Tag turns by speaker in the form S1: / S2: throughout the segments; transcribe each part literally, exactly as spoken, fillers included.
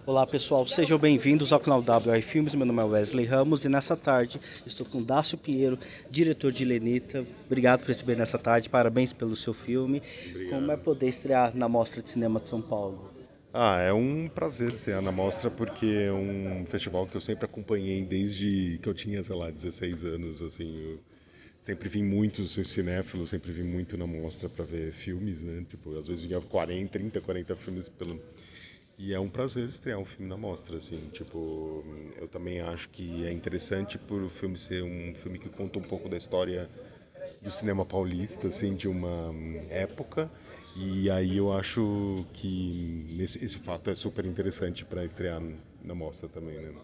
S1: Olá pessoal, sejam bem-vindos ao canal W R Filmes. Meu nome é Wesley Ramos e nessa tarde estou com Dácio Pinheiro, diretor de Lenita. Obrigado por receber nessa tarde, parabéns pelo seu filme. Como é
S2: Obrigado.
S1: poder estrear na Mostra de Cinema de São Paulo?
S2: Ah, é um prazer estar na mostra porque é um festival que eu sempre acompanhei desde que eu tinha, sei lá, dezesseis anos, assim. Eu sempre vim muito, sou cinéfilo, sempre vim muito na mostra para ver filmes, né? Tipo, às vezes vinha quarenta, trinta, quarenta filmes pelo. E é um prazer estrear um filme na mostra, assim, tipo, eu também acho que é interessante por o filme ser um filme que conta um pouco da história do cinema paulista, assim, de uma hum, época. E aí eu acho que nesse, esse fato é super interessante para estrear na mostra também, né?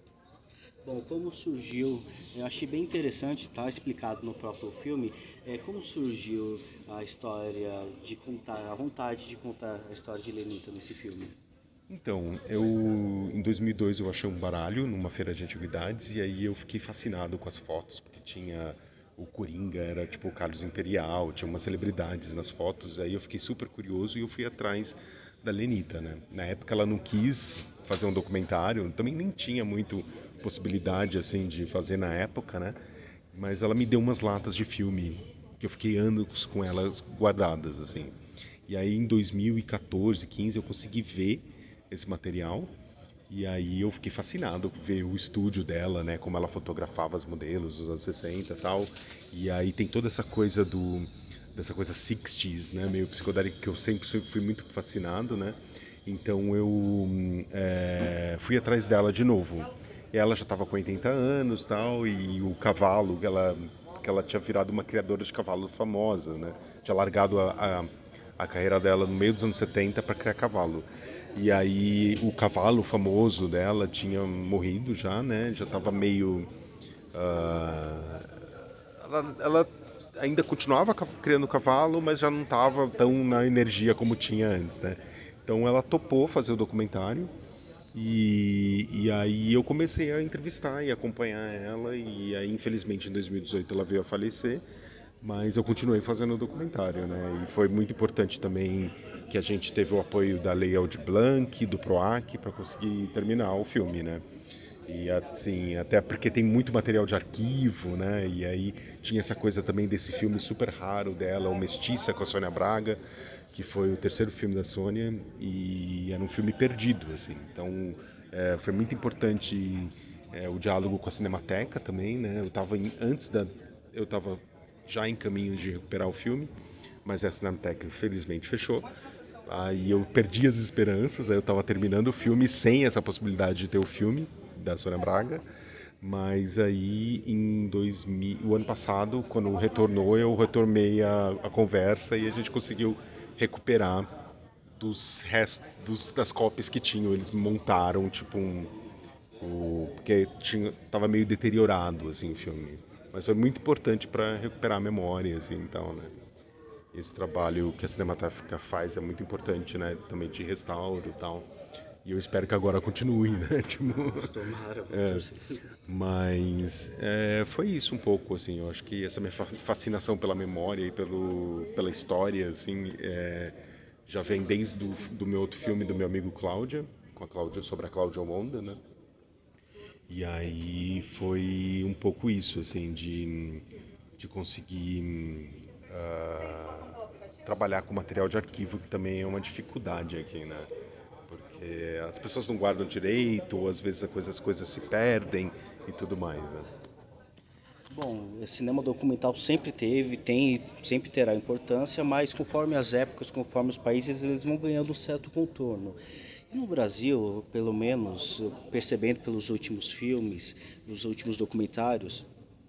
S1: Bom, como surgiu, eu achei bem interessante, está explicado no próprio filme, é, como surgiu a história de contar, a vontade de contar a história de Lenita nesse filme.
S2: Então, eu em dois mil e dois eu achei um baralho numa feira de antiguidades e aí eu fiquei fascinado com as fotos, porque tinha o Coringa, era tipo o Carlos Imperial, tinha umas celebridades nas fotos, aí eu fiquei super curioso e eu fui atrás da Lenita, né? Na época ela não quis fazer um documentário, também nem tinha muito possibilidade assim de fazer na época, né? Mas ela me deu umas latas de filme que eu fiquei anos com elas guardadas assim. E aí em dois mil e quatorze, quinze eu consegui ver esse material. E aí eu fiquei fascinado ver o estúdio dela, né, como ela fotografava as modelos dos anos sessenta e tal. E aí tem toda essa coisa do dessa coisa sixties, né, meio psicodélica que eu sempre fui muito fascinado, né? Então eu hum, é, fui atrás dela de novo. E ela já estava com oitenta anos, tal, e o cavalo, ela que ela tinha virado uma criadora de cavalo famosa, né? Tinha largado a, a, a carreira dela no meio dos anos setenta para criar cavalo. E aí o cavalo famoso dela tinha morrido já, né? Já estava meio. ah, ela, ela ainda continuava ca- criando cavalo, mas já não estava tão na energia como tinha antes, né? Então ela topou fazer o documentário e, e aí eu comecei a entrevistar e acompanhar ela e aí infelizmente em dois mil e dezoito ela veio a falecer, mas eu continuei fazendo o documentário, né? E foi muito importante também que a gente teve o apoio da Lei Aldir Blanc, do PROAC para conseguir terminar o filme, né? E assim, até porque tem muito material de arquivo, né? E aí tinha essa coisa também desse filme super raro dela, O Mestiça com a Sônia Braga, que foi o terceiro filme da Sônia e era um filme perdido, assim. Então, é, foi muito importante é, o diálogo com a Cinemateca também, né? Eu estava antes da eu estava já em caminho de recuperar o filme, mas a Cinemateca infelizmente fechou. Aí eu perdi as esperanças, aí eu estava terminando o filme sem essa possibilidade de ter o filme da Sônia Braga. Mas aí em dois mil, o ano passado, quando retornou, eu retornei a, a conversa e a gente conseguiu recuperar dos restos das cópias que tinham. Eles montaram tipo um, o, porque tinha, tava meio deteriorado assim o filme. Mas foi muito importante para recuperar a memória assim, então, né? Esse trabalho que a Cinemateca faz é muito importante, né? Também de restauro e tal. E eu espero que agora continue, né? Tipo,
S1: Tomara, vamos torcer.
S2: mas é, foi isso um pouco, assim. Eu acho que essa minha fascinação pela memória e pelo, pela história, assim, é, já vem desde do, do meu outro filme do meu amigo Cláudia, com a Cláudia sobre a Cláudia Wanda, né? E aí foi um pouco isso, assim, de, de conseguir ah, trabalhar com material de arquivo, que também é uma dificuldade aqui, né? Porque as pessoas não guardam direito, ou às vezes a coisa- as coisas se perdem e tudo mais, né?
S1: Bom, o cinema documental sempre teve, tem e sempre terá importância, mas conforme as épocas, conforme os países, eles vão ganhando um certo contorno. E no Brasil, pelo menos, percebendo pelos últimos filmes, os últimos documentários,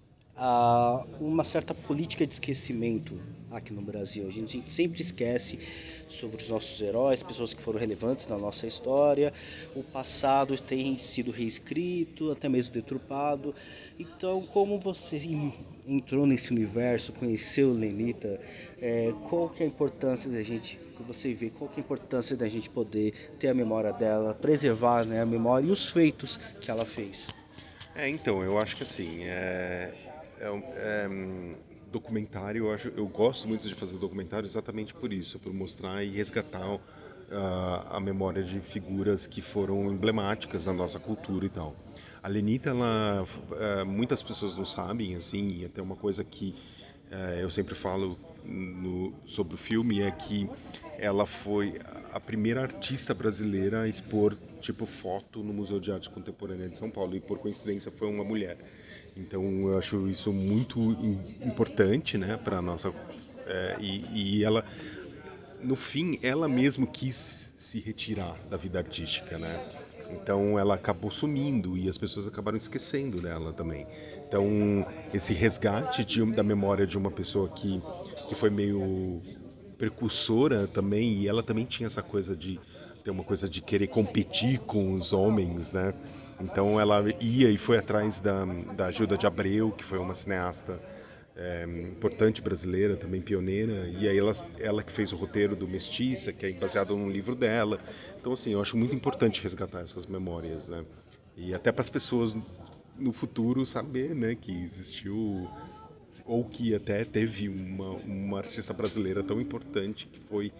S1: há uma certa política de esquecimento aqui no Brasil. A gente sempre esquece sobre os nossos heróis, pessoas que foram relevantes na nossa história. O passado tem sido reescrito, até mesmo deturpado. Então, como você entrou nesse universo, conheceu Lenita, é, qual que é a importância da gente, que você vê, qual que é a importância da gente poder ter a memória dela, preservar, né, a memória e os feitos que ela fez?
S2: É, então, eu acho que assim, é, é, um- é, hum, documentário, eu, acho, eu gosto muito de fazer documentário exatamente por isso, por mostrar e resgatar a, a memória de figuras que foram emblemáticas na nossa cultura e tal. A Lenita, ela, é, muitas pessoas não sabem, assim, e até uma coisa que é, eu sempre falo no, sobre o filme é que ela foi a primeira artista brasileira a expor tipo foto no Museu de Arte Contemporânea de São Paulo, e por coincidência foi uma mulher. Então eu acho isso muito importante, né, para nossa é, e, e ela no fim ela mesma quis se retirar da vida artística, né? Então ela acabou sumindo e as pessoas acabaram esquecendo dela também. Então esse resgate de, da memória de uma pessoa que que foi meio precursora também, e ela também tinha essa coisa de ter uma coisa de querer competir com os homens, né? Então ela ia e foi atrás da, da Gilda de Abreu, que foi uma cineasta é, importante brasileira, também pioneira, e aí ela, ela que fez o roteiro do Mestiça, que é baseado num livro dela. Então assim, eu acho muito importante resgatar essas memórias, né? E até para as pessoas no futuro saber, né, que existiu ou que até teve uma, uma artista brasileira tão importante que foi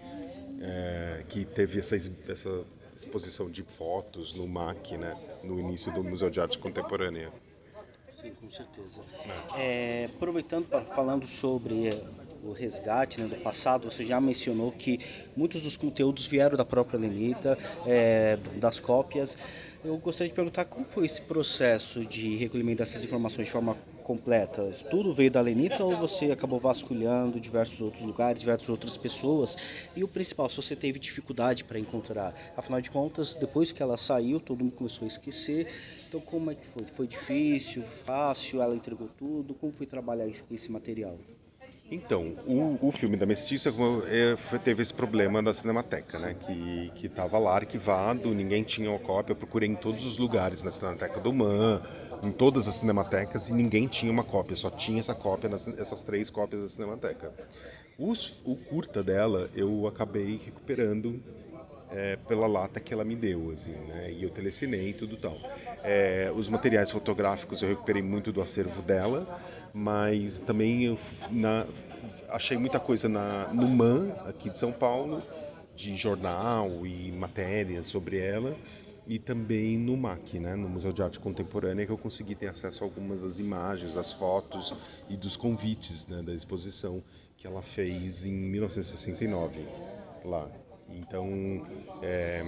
S2: é, que teve essa, essa exposição de fotos no M A C, né, no início do Museu de Arte Contemporânea.
S1: Sim, com certeza. É, aproveitando, falando sobre o resgate, né, do passado, você já mencionou que muitos dos conteúdos vieram da própria Lenita, é, das cópias. Eu gostaria de perguntar como foi esse processo de recolhimento dessas informações de forma completa? Tudo veio da Lenita ou você acabou vasculhando diversos outros lugares, diversas outras pessoas? E o principal, se você teve dificuldade para encontrar? Afinal de contas, depois que ela saiu, todo mundo começou a esquecer. Então, como é que foi? Foi difícil, fácil? Ela entregou tudo? Como foi trabalhar esse material?
S2: Então, o, o filme da Mestiça é, foi, teve esse problema da Cinemateca, né? Que que estava lá arquivado, ninguém tinha uma cópia. Eu procurei em todos os lugares, na Cinemateca do M A N, em todas as cinematecas, e ninguém tinha uma cópia. Só tinha essa cópia, nas, essas três cópias da Cinemateca. Os, o curta dela, eu acabei recuperando é, pela lata que ela me deu, assim, né? E eu telecinei e tudo tal. É, os materiais fotográficos eu recuperei muito do acervo dela, mas também eu na, achei muita coisa na, no M A N, aqui de São Paulo, de jornal e matérias sobre ela, e também no M A C, né, no Museu de Arte Contemporânea, que eu consegui ter acesso a algumas das imagens, das fotos e dos convites, né, da exposição que ela fez em mil novecentos e sessenta e nove, lá. Então, é,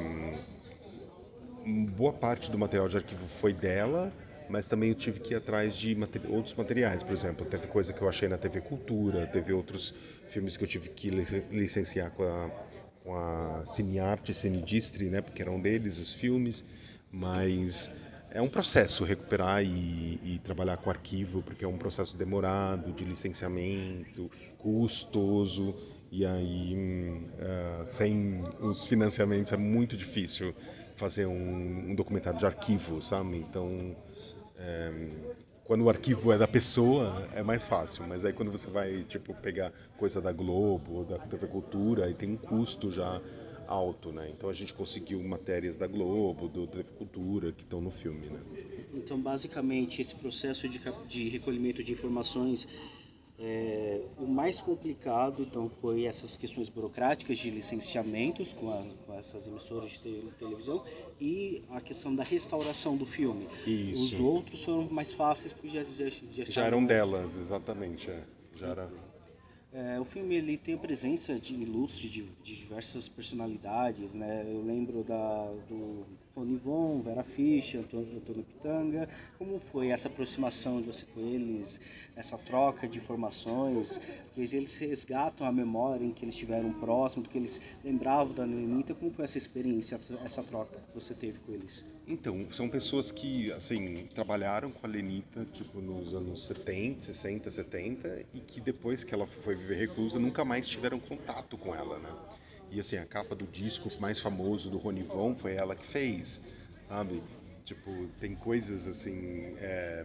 S2: boa parte do material de arquivo foi dela, mas também eu tive que ir atrás de materi- outros materiais. Por exemplo, teve coisa que eu achei na T V Cultura, teve outros filmes que eu tive que lic- licenciar com a, com a Cinearte e Cinedistre, né, porque eram deles os filmes, mas é um processo recuperar e, e trabalhar com arquivo, porque é um processo demorado, de licenciamento, custoso, e aí hum, ah, sem os financiamentos é muito difícil fazer um, um documentário de arquivo, sabe? Então, é, quando o arquivo é da pessoa, é mais fácil, mas aí quando você vai, tipo, pegar coisa da Globo ou da T V Cultura, aí tem um custo já alto, né? Então a gente conseguiu matérias da Globo, do T V Cultura, que estão no filme, né?
S1: Então, basicamente, esse processo de, de recolhimento de informações, é, o mais complicado então foi essas questões burocráticas de licenciamentos com, a, com essas emissoras de te, televisão e a questão da restauração do filme.
S2: Isso.
S1: Os outros foram mais fáceis porque já, já, já,
S2: Já eram delas, exatamente. É. Já era...
S1: É, o filme ele tem a presença de ilustre de, de diversas personalidades, né? Eu lembro da, do Tony Von, Vera Fischer, Antônio, Antônio Pitanga. Como foi essa aproximação de você com eles, essa troca de informações? Porque eles resgatam a memória em que eles estiveram próximos, do que eles lembravam da Lenita. Como foi essa experiência, essa troca que você teve com eles?
S2: Então, são pessoas que, assim, trabalharam com a Lenita, tipo, nos anos setenta, sessenta, setenta, e que depois que ela foi viver reclusa, nunca mais tiveram contato com ela, né? E, assim, a capa do disco mais famoso do Ronivon foi ela que fez, sabe? Tipo, tem coisas, assim... É...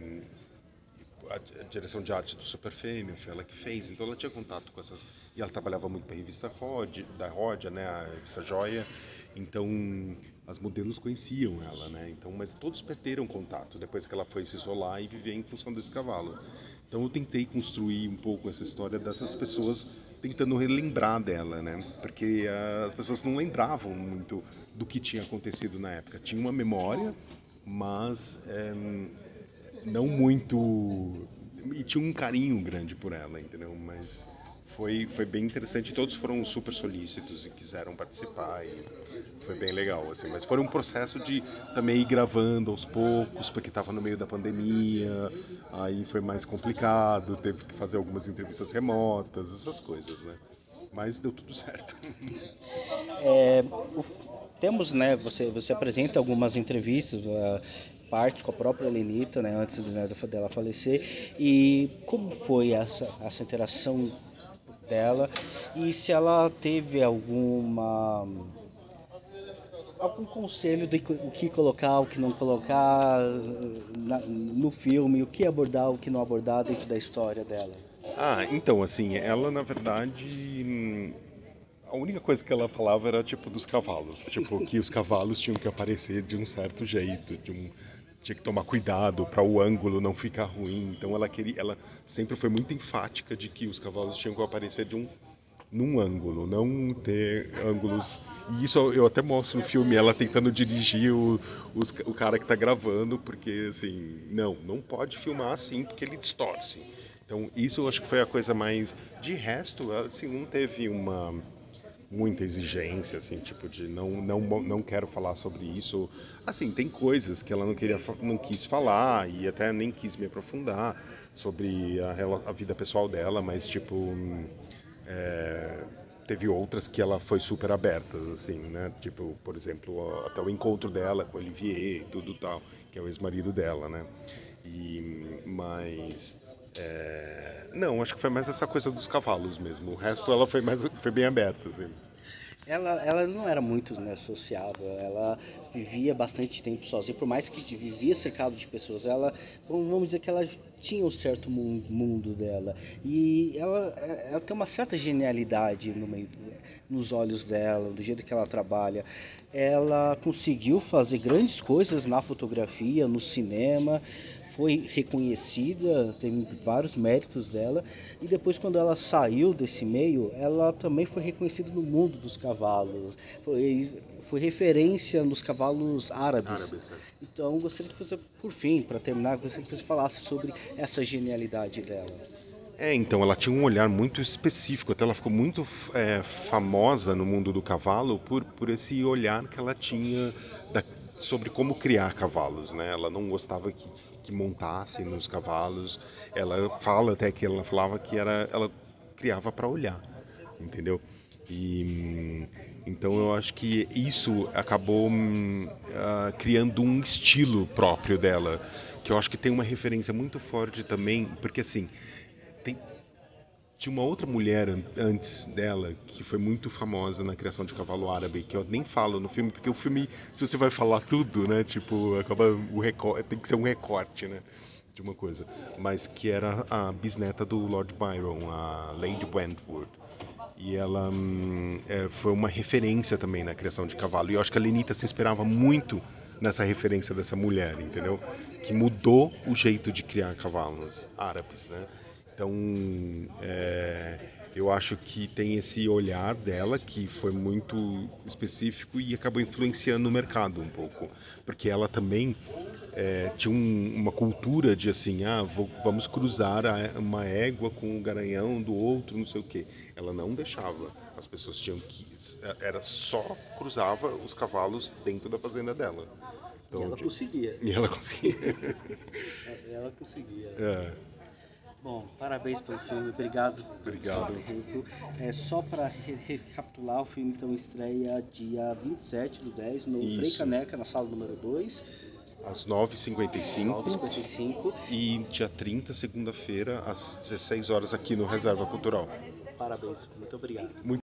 S2: A direção de arte do Super Fêmea foi ela que fez, então ela tinha contato com essas... E ela trabalhava muito para a revista Rod, da Rodia, né? A revista Joia. Então... as modelos conheciam ela, né? Então, mas todos perderam contato depois que ela foi se isolar e viver em função desse cavalo. Então eu tentei construir um pouco essa história dessas pessoas tentando relembrar dela, né? Porque uh, as pessoas não lembravam muito do que tinha acontecido na época. Tinha uma memória, mas é, não muito... E tinha um carinho grande por ela, entendeu? Mas foi, foi bem interessante. Todos foram super solícitos e quiseram participar e foi bem legal, assim. Mas foi um processo de também ir gravando aos poucos, porque estava no meio da pandemia, aí foi mais complicado, teve que fazer algumas entrevistas remotas, essas coisas, né? Mas deu tudo certo.
S1: É, o, temos, né, você, você apresenta algumas entrevistas, uh, partes com a própria Lenita, né, antes de, né, dela falecer, e como foi essa, essa interação dela, e se ela teve alguma algum conselho de o que colocar, o que não colocar na, no filme, o que abordar, o que não abordar dentro da história dela.
S2: Ah, então, assim, ela, na verdade, a única coisa que ela falava era, tipo, dos cavalos. Tipo, que os cavalos tinham que aparecer de um certo jeito, de um... tinha que tomar cuidado para o ângulo não ficar ruim. Então, ela queria, ela sempre foi muito enfática de que os cavalos tinham que aparecer de um num ângulo, não ter ângulos. E isso eu até mostro no filme, ela tentando dirigir o, os, o cara que está gravando, porque, assim, não, não pode filmar assim, porque ele distorce. Então, isso eu acho que foi a coisa mais... De resto, assim, não teve uma... muita exigência, assim, tipo de não, não, não quero falar sobre isso. Assim, tem coisas que ela não queria, não quis falar e até nem quis me aprofundar sobre a, a vida pessoal dela, mas tipo, é, teve outras que ela foi super aberta, assim, né? Tipo, por exemplo, até o encontro dela com o Olivier e tudo tal, que é o ex-marido dela, né? E, mas... É... Não, acho que foi mais essa coisa dos cavalos mesmo. O resto ela foi mais foi bem aberta, assim.
S1: Ela, ela não era muito, né, sociável, ela vivia bastante tempo sozinha, por mais que vivia cercado de pessoas, ela, vamos dizer que ela tinha um certo mundo dela, e ela, ela tem uma certa genialidade no meio, nos olhos dela, do jeito que ela trabalha. Ela conseguiu fazer grandes coisas na fotografia, no cinema, foi reconhecida, tem vários méritos dela, e depois quando ela saiu desse meio, ela também foi reconhecida no mundo dos cavalos, foi, foi referência nos cavalos árabes. árabes é. Então gostaria que você, por fim, para terminar, gostaria que você falasse sobre essa genialidade dela.
S2: É, então, ela tinha um olhar muito específico, até ela ficou muito é, famosa no mundo do cavalo por, por esse olhar que ela tinha da, sobre como criar cavalos, né? Ela não gostava que, que montassem nos cavalos, ela fala até que ela falava que era, ela criava para olhar, entendeu? E então eu acho que isso acabou uh, criando um estilo próprio dela, que eu acho que tem uma referência muito forte também, porque assim, tem, tinha uma outra mulher antes dela que foi muito famosa na criação de cavalo árabe, que eu nem falo no filme, porque o filme, se você vai falar tudo, né, tipo, acaba o recorte, tem que ser um recorte, né, de uma coisa, mas que era a bisneta do Lord Byron, a Lady Wentworth. E ela hum, é, foi uma referência também na criação de cavalo. E eu acho que a Lenita se inspirava muito nessa referência dessa mulher, entendeu? Que mudou o jeito de criar cavalos árabes, né? Então, é, eu acho que tem esse olhar dela que foi muito específico e acabou influenciando o mercado um pouco. Porque ela também é, tinha um, uma cultura de assim, ah, vou, vamos cruzar a, uma égua com o garanhão do outro, não sei o quê. Ela não deixava. As pessoas tinham que... Era só cruzava os cavalos dentro da fazenda dela.
S1: Então, e ela conseguia.
S2: E ela conseguia.
S1: ela conseguia.
S2: É.
S1: Bom, parabéns pelo filme, obrigado.
S2: Obrigado.
S1: É, só para re recapitular, o filme então estreia dia vinte e sete do dez no Frei Caneca, na sala número dois.
S2: Às nove e cinquenta e cinco.
S1: nove e cinquenta e cinco.
S2: E dia trinta, segunda-feira, às dezesseis horas aqui no Reserva Cultural.
S1: Parabéns, muito obrigado.
S2: Muito